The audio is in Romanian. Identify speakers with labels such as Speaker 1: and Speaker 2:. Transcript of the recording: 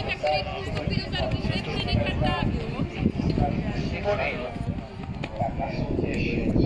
Speaker 1: Monica querer construir os argumentos de cardápio.
Speaker 2: Simone, la classe